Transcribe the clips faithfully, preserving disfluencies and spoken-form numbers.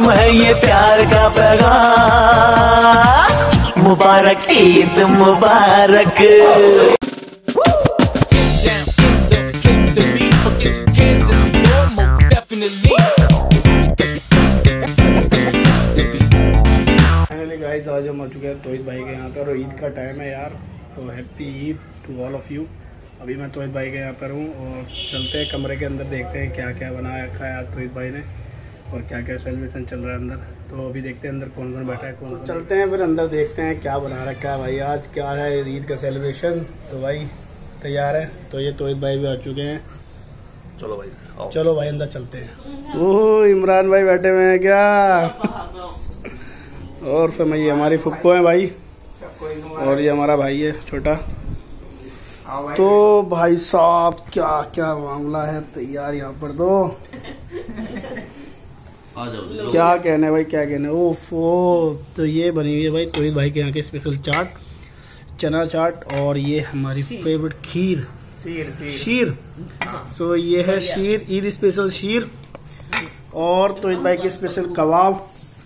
पैगाम है ये प्यार का पैगाम। मुबारक ईद मुबारक। गाइस आज हम आ चुके हैं तोहिद भाई के यहाँ पर और ईद का टाइम है यार, तो happy Eid to all of you. अभी मैं तोहिद भाई के यहाँ पर हूँ और चलते हैं कमरे के अंदर, देखते हैं क्या क्या बनाया रखा है आज तोहिद भाई ने और क्या क्या सेलिब्रेशन चल रहा है अंदर। तो अभी देखते हैं अंदर कौन कौन बैठा है, कौन कौन। चलते हैं फिर अंदर, देखते हैं क्या बना रखा है भाई, आज क्या है ईद का सेलिब्रेशन। तो भाई तैयार है, तो ये तोहिद भाई भी आ चुके हैं। चलो भाई आओ। चलो भाई अंदर चलते हैं। ओह इमरान भाई बैठे हुए हैं क्या, और फिर ये हमारी फुप्पो है भाई, और ये हमारा भाई है छोटा। तो भाई साहब क्या क्या मामला है तैयार यहाँ पर, तो आ जाओ। क्या कहने भाई, क्या कहने। ओफ ओ, तो ये बनी हुई है भाई तोहिद भाई के यहाँ के स्पेशल चाट, चना चाट, और ये हमारी फेवरेट खीर शीर शीर तो ये है शीर, ईद स्पेशल शीर, और तोहिद भाई के स्पेशल कबाब।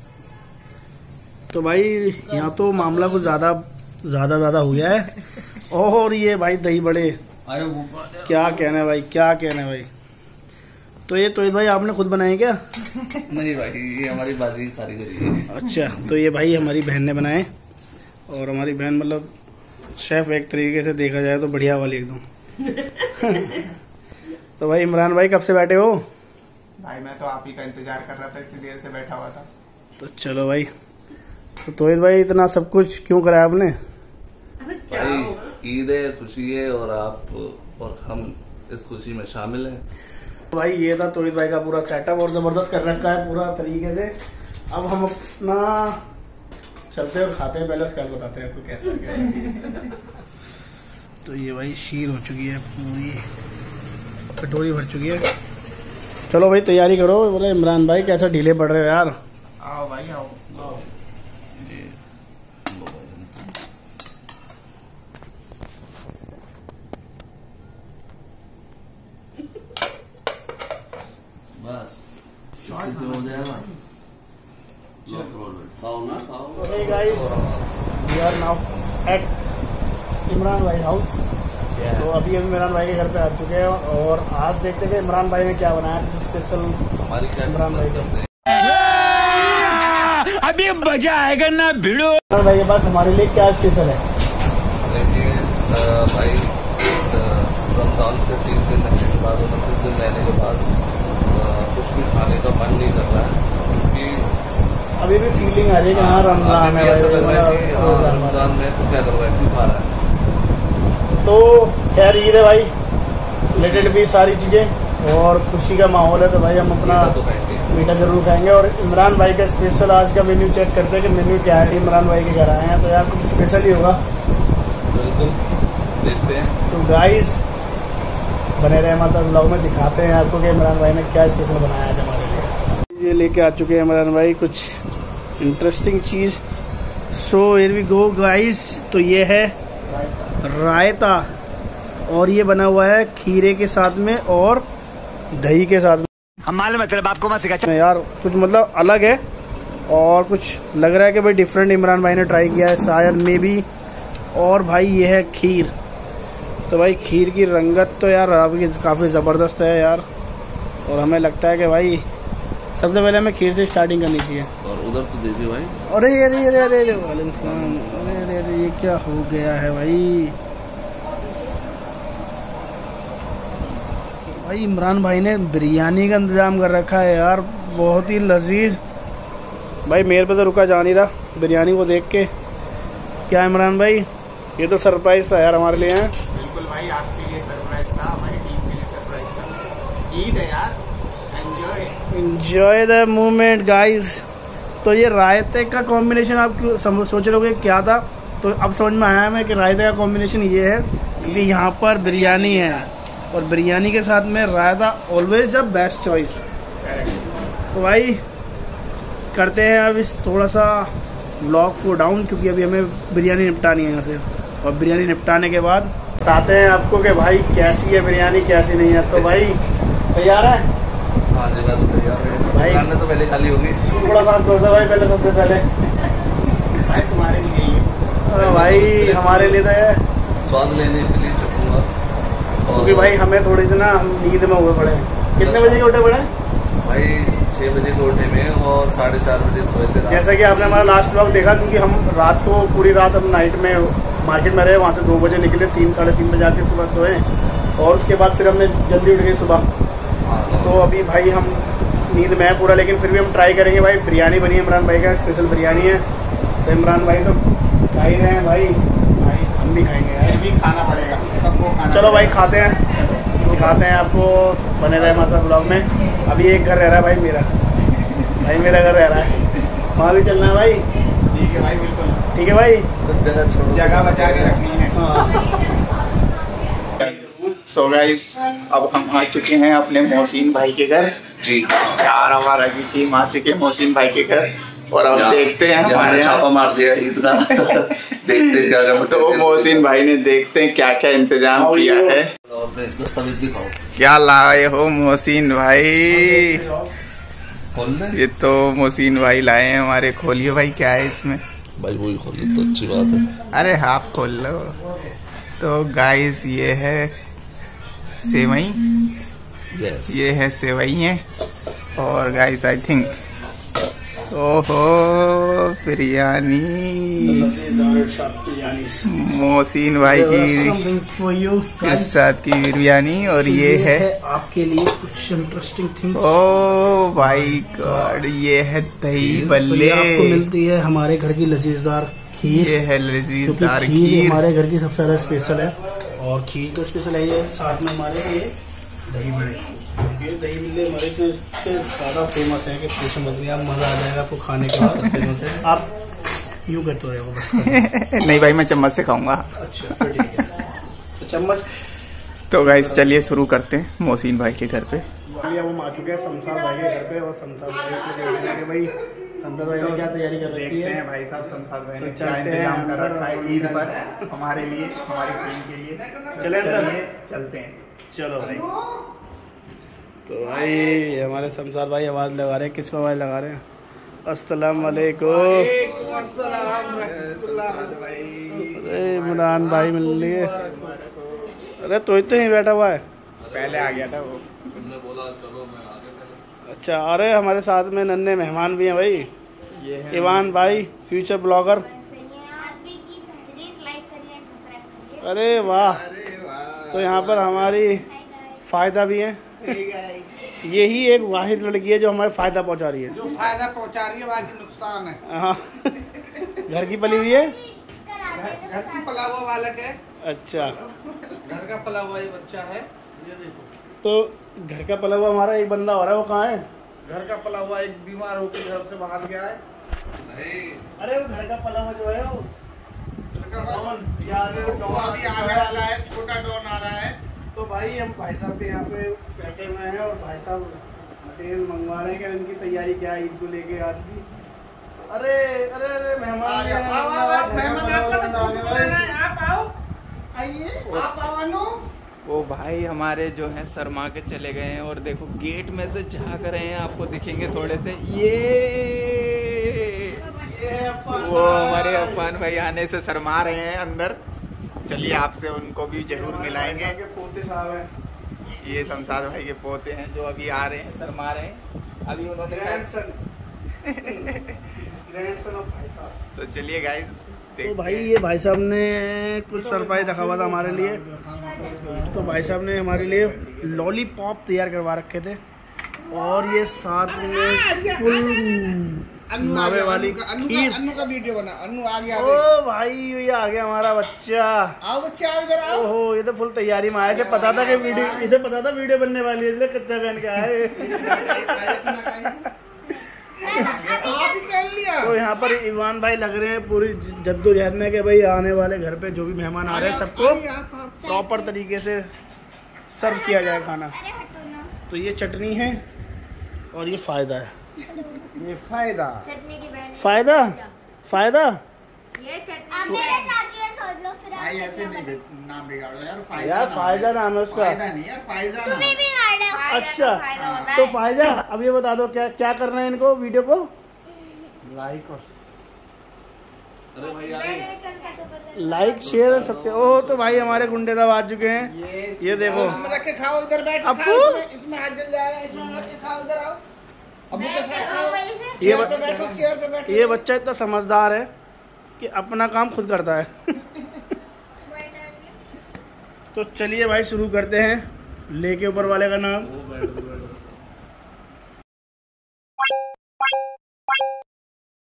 तो भाई यहाँ तो मामला कुछ ज़्यादा ज़्यादा ज़्यादा हो गया है। और ये भाई दही बड़े, क्या कहना भाई, क्या कहना भाई। तो ये तोहिद भाई आपने खुद बनाए क्या? नहीं भाई, ये हमारी बाजी सारी करी है। अच्छा, तो ये भाई हमारी बहन ने बनाए, और हमारी बहन मतलब शेफ एक तरीके से देखा जाए तो बढ़िया वाली एकदम। तो भाई इमरान भाई कब से बैठे हो? भाई मैं तो आप ही का इंतजार कर रहा था, इतनी देर से बैठा हुआ था। तो चलो भाई, तो तोहिद भाई इतना सब कुछ क्यों कराया आपने? भाई ईद है, खुशी है, और आप और हम इस खुशी में शामिल हैं। तो भाई ये था तोहिद भाई का पूरा सेटअप, और जबरदस्त कर रखा है पूरा तरीके से। अब हम अपना चलते हैं और खाते हैं, पहले उसका बताते हैं आपको कैसा क्या है। तो ये भाई शीर हो चुकी है, पूरी कटोरी भर चुकी है। चलो भाई तैयारी करो। बोले इमरान भाई कैसा ढीले पड़ रहे हो यार। आओ भाई आओ, आओ। बस से हो जाएगा। खाओ ना खाओ। Hey guys, we are now at Imran भाई हाउस। तो अभी अभी इमरान भाई के घर पे आ चुके हैं, और आज देखते हैं कि इमरान भाई ने क्या बनाया स्पेशल। हमारी इमरान भाई का अभी मजा आएगा ना भिड़ो। इमरान भाई के पास हमारे लिए क्या स्पेशल है? भाई रमजान से तीस दिन रहने के बाद, उनतीस दिन रहने के बाद कुछ भी खाने का मन नहीं कर रहा है, क्योंकि अभी भी फीलिंग आ रही है कि हाँ रमजान है, रमजान में तो क्या कर रहा है, क्यों खा रहा है। तो खैर ईद है भाई, रिलेटेड भी सारी चीज़ें, और खुशी का माहौल है, तो भाई हम अपना तो खाएंगे, मीठा जरूर खाएंगे। और इमरान भाई का स्पेशल आज का मेन्यू चेक करते हैं कि मेन्यू क्या है। इमरान भाई के घर आए हैं तो यार कुछ स्पेशल ही होगा, बिल्कुल देखते हैं। तो गाइस बने रहे हमारे ब्लॉग में, दिखाते हैं आपको कि इमरान भाई ने क्या स्पेशल बनाया है हमारे लिए। ये लेके आ चुके हैं इमरान भाई कुछ इंटरेस्टिंग चीज़। So here we go guys. तो ये है रायता, और ये बना हुआ है खीरे के साथ में और दही के साथ में। हमारे मतलब आपको मत सिखा यार कुछ मतलब अलग है, और कुछ लग रहा है कि भाई डिफरेंट इमरान भाई ने ट्राई किया है शायद, मे बी। और भाई ये है खीर। तो भाई खीर की रंगत तो यार आपकी काफ़ी ज़बरदस्त है यार, और हमें लगता है कि भाई सबसे पहले हमें खीर से स्टार्टिंग करनी चाहिए। और उधर तो देखिए भाई, अरे अरे अरे अरे अरे वालेकुम सलाम। अरे अरे अरे ये क्या हो गया है भाई। भाई इमरान भाई ने बिरयानी का इंतज़ाम कर रखा है यार, बहुत ही लजीज। भाई मेरे पे तो रुका जा नहीं रहा बिरयानी को देख के। क्या इमरान भाई, ये तो सरप्राइज था यार हमारे लिए। हैं बिल्कुल भाई, आपके लिए सरप्राइज था, हमारी टीम के लिए सरप्राइज था। ईद है यार, enjoy enjoy the moment guys. तो ये रायते का कॉम्बिनेशन आप क्यों सोच रहे हो क्या था, तो अब समझ में आया हमें कि रायते का कॉम्बिनेशन ये है कि यहाँ पर बिरयानी है, और बिरयानी के साथ में raita always the best choice. तो भाई करते हैं अब इस थोड़ा सा व्लॉग को डाउन, क्योंकि अभी हमें बिरयानी निपटानी है यहाँ से, और बिरयानी निपटाने के बाद बताते हैं आपको कि भाई कैसी है बिरयानी कैसी नहीं है। तो भाई तैयार है? हाँ जी मैं तो तैयार है। दुकान तो पहले खाली होगी। थोड़ा साफ कर दो भाई पहले, सबसे पहले भाई तुम्हारे लिए ये अरे भाई हमारे लिए तो है, स्वाद लेने के लिए चखूंगा। क्योंकि भाई हमें थोड़ी सी ना हम नींद में हुए पड़े हैं। कितने बजे के उठे पड़े हैं? भाई छः बजे के उठे में और साढ़े चार बजे सोए थे। जैसा कि आपने हमारा लास्ट व्लॉग देखा, क्योंकि हम रात को पूरी रात हम नाइट में मार्केट में रहे, वहाँ से दो बजे निकले, तीन साढ़े तीन बजे आके सुबह सोए और उसके बाद फिर हमने जल्दी उठ गए सुबह। तो अभी भाई हम नींद में है पूरा, लेकिन फिर भी हम ट्राई करेंगे भाई। बिरयानी बनी है इमरान भाई का, स्पेशल बिरयानी है, तो इमरान भाई तो खा ही रहे हैं भाई, भाई हम भी खाएंगे यार, भी खाना पड़ेगा सबको खाना। चलो भाई खाते हैं, तो खाते हैं, आपको बने रहे हमारे ब्लॉग में। अभी एक घर रह रहा है भाई मेरा, भाई मेरा घर रह रहा है, वहाँ भी चलना है भाई। ठीक है भाई, बिल्कुल ठीक है भाई, कुछ जगह छोड़ो, जगह बचा के रखनी है। सो गाइस अब हम आ चुके हैं अपने मोहसिन भाई के घर जी। चार हमारा की टीम आ चुके हैं मोहसिन भाई के घर, और अब देखते हैं हमारे छापा मार दिया ईद का। देखते हैं क्या क्या। तो मोहसिन भाई ने देखते हैं क्या क्या इंतजाम किया है। अपने दस्तावेज दिखाओ, क्या लाए हो मोहसिन भाई? खोल ले ये तो मोहसिन भाई लाए हैं हमारे। खोलिए भाई, क्या है इसमें? भाई, वही खोलिए तो अच्छी बात है। अरे आप खोल लो। तो गाइस ये है सेवई, यस, ये है सेवई, और गाइस आई थिंक ओहो बिरयानी, मोहसिन भाई की के साथ की बिरयानी, और ये है आपके लिए कुछ इंटरेस्टिंग थिंग्स। ओ भाई गॉड, ये है दही बल्ले, आपको मिलती है हमारे घर की लजीजदार खीर। ये है क्योंकि लजीजदार खीर खीर। हमारे घर की सबसे ज़्यादा स्पेशल है, और खीर तो स्पेशल है, ये साथ में हमारे ये दही बड़े, ये दही बल्ले हमारे तो इससे ज़्यादा फेमस है कि पूछो मत, आप मज़ा आ जाएगा आपको खाने के बाद। फेमस है, आप यूँ करते हो बस। नहीं भाई, मैं चम्मच से खाऊंगा। अच्छा फिर ठीक है, तो चम्मच। तो गाइस चलिए शुरू करते हैं मोहसिन भाई के घर पे। अभी अब हम आ चुके हैं शमशाद भाई के घर पे, और शमशाद भाई को देखते हैं कि भाई शमशाद भाई ने क्या तैयारी कर रखी देखते है। हैं भाई साहब शमशाद भाई ने तो क्या चलते हैं इंतजाम कर अंदर, रखा है और ईद पर हमारे लिए, हमारी टीम के लिए। चले अंदर? चलिए, चलते हैं। चलो भाई। तो भाई ये हमारे शमशाद भाई आवाज़ लगा रहे हैं, किसको आवाज़ लगा रहे हैं? अस्सलाम वालेकुम। अरे इमरान भाई मिल लिए। अरे तो ही तो यहीं बैठा हुआ है। पहले आ गया था वो। तुमने बोला चलो मैं आ गया पहले। अच्छा, अरे हमारे साथ में नन्हे मेहमान भी हैं भाई। ये है इवान भाई फ्यूचर ब्लॉगर। अरे वाह, तो यहाँ पर हमारी फायदा भी है। यही एक वाहिद लड़की है जो हमारे फायदा पहुँचा रही है, जो फायदा पहुंचा रही है बाकी नुकसान है। हाँ घर की पली हुई है। घर की पला हुआ बालक है, अच्छा, घर का पला हुआ ये बच्चा है। ये देखो, तो घर का पला हुआ हमारा एक बंदा हो रहा है, वो कहाँ है? घर का पला हुआ एक बीमार होकर घर से बाहर गया है। नहीं, अरे वो घर का पला हुआ जो है वो घर का पला- डॉन, ये आगे वो वो डॉन अभी आने वाला है, छोटा डॉन आ रहा है। तो भाई हम भाई साहब के यहाँ पे बैठे हुए हैं, और भाई साहब मटेरियल मंगवा रहे हैं कि इनकी तैयारी क्या है ईद को लेके आज की। अरे अरे अरे मेहमान आ भी गया, आए हैं, आओ, आओ, आओ, घर का मेहमान पला आपका हुआ तो बंदा आ खूब गया बोल रहे भाई। हैं, आप आओ, आइए, आप आओ अनु। वो भाई हमारे जो है शर्मा के चले गए हैं, और देखो गेट में से झाँक रहे हैं, आपको दिखेंगे थोड़े से। ये ये अफवान वो हमारे अफान भाई आने से शर्मा रहे हैं अंदर। चलिए आपसे उनको भी जरूर मिलाएंगे। के पोते साहब हैं, ये शमशाद भाई के पोते हैं जो अभी आ रहे हैं, शर्मा रहे हैं। अभी उन्होंने ग्रैंडसन ग्रैंडसन ऑफ भाई साहब। तो चलिए गाइस तो भाई ये भाई साहब ने कुछ सरप्राइज रखा हुआ था हमारे लिए। तो भाई साहब ने हमारे लिए लॉलीपॉप तैयार करवा रखे थे, और ये साथ में फुल अनु आ मावे गया, वाली अनु का- अनु खीर। का अनु का वीडियो बना, अनु आ गया। ओ भाई ये आ गया हमारा बच्चा। आओ बच्चे, आओ इधर आओ। ओहो, ये तो फुल तैयारी में आए थे, पता था कि वीडियो, इसे पता था वीडियो बनने वाली है, इसलिए कच्चा पहन के आए। आप ही कर लिया। तो यहाँ पर ईवान भाई लग रहे हैं पूरी जद्दोजहद में कि भाई आने वाले घर पे जो भी मेहमान आ रहे हैं सबको आइए, आप- आप- प्रॉपर तरीके से सर्व किया जाए खाना। तो ये चटनी है, और ये फायदा है। ये फायदा चटनी की बहन फायदा फायदा ये आप मेरे चाची है सोच लो फिर भाई ऐसे नहीं बि- नाम बिगाड़ो यार। फायदा यार नाम फायदा नाम है उसका। फायदा नहीं यार, फायदा नाम तुम्हें भी गाड़ है। अच्छा फायदा तो फायदा अब ये बता दो क्या क्या करना है इनको वीडियो को लाइक और अरे भाई यार लाइक शेयर सकते हो। ओह तो भाई हमारे गुंडे साहब आ चुके हैं। ये ये देखो रख के खाओ, इधर बैठ अप्पू? खाओ, इसमें- इसमें हाथ जल जाएगा, इसमें रख के खाओ, इधर आओ अबू के साथ खाओ। ये चेयर ब- पे बैठो, चेयर पे बैठो। ये बच्चा इतना समझदार है कि अपना काम खुद करता है। तो चलिए भाई शुरू करते हैं, लेके ऊपर वाले का नाम। वो बैठ बैठ